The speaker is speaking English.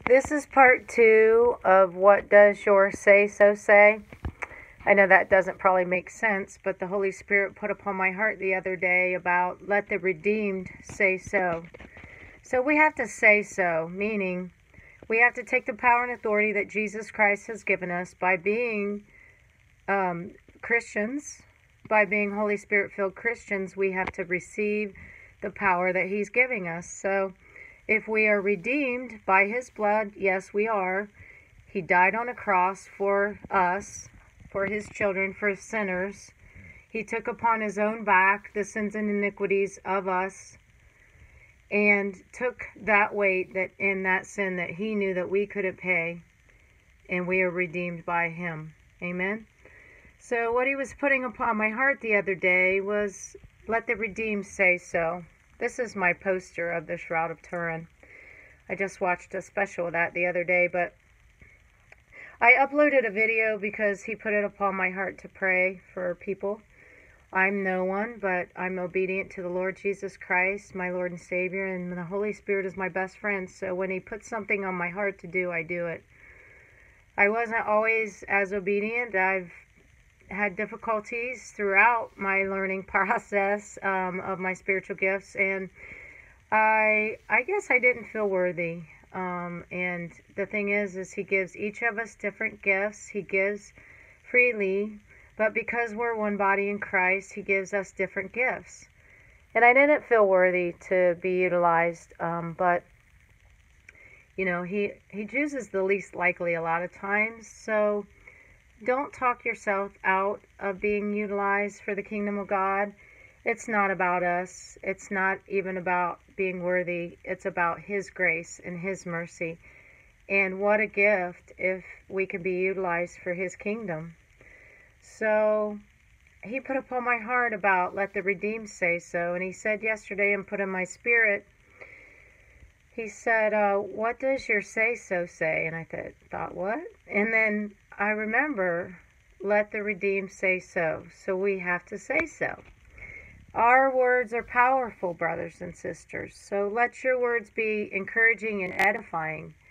This is part 2 of What Does Your Say So Say? I know that doesn't probably make sense, but the Holy Spirit put upon my heart the other day about let the redeemed say so. So we have to say so, meaning we have to take the power and authority that Jesus Christ has given us by being Christians, by being Holy Spirit filled Christians. We have to receive the power that He's giving us. So if we are redeemed by His blood, yes, we are. He died on a cross for us, for His children, for sinners. He took upon His own back the sins and iniquities of us and took that weight that in that sin that He knew that we couldn't pay, and we are redeemed by Him. Amen? So what He was putting upon my heart the other day was, let the redeemed say so. This is my poster of the Shroud of Turin. I just watched a special of that the other day, but I uploaded a video because He put it upon my heart to pray for people. I'm no one, but I'm obedient to the Lord Jesus Christ, my Lord and Savior, and the Holy Spirit is my best friend. So when He puts something on my heart to do, I do it. I wasn't always as obedient. I've had difficulties throughout my learning process of my spiritual gifts, and I guess I didn't feel worthy. And the thing is He gives each of us different gifts. He gives freely, but because we're one body in Christ, He gives us different gifts. And I didn't feel worthy to be utilized, but you know, He chooses the least likely a lot of times. So don't talk yourself out of being utilized for the kingdom of God. It's not about us. It's not even about being worthy. It's about His grace and His mercy. And what a gift if we can be utilized for His kingdom. So He put upon my heart about let the redeemed say so. And He said yesterday and put in my spirit, He said, what does your say so say? And I thought, what? And then I remember, let the redeemed say so. So we have to say so. Our words are powerful, brothers and sisters. So let your words be encouraging and edifying.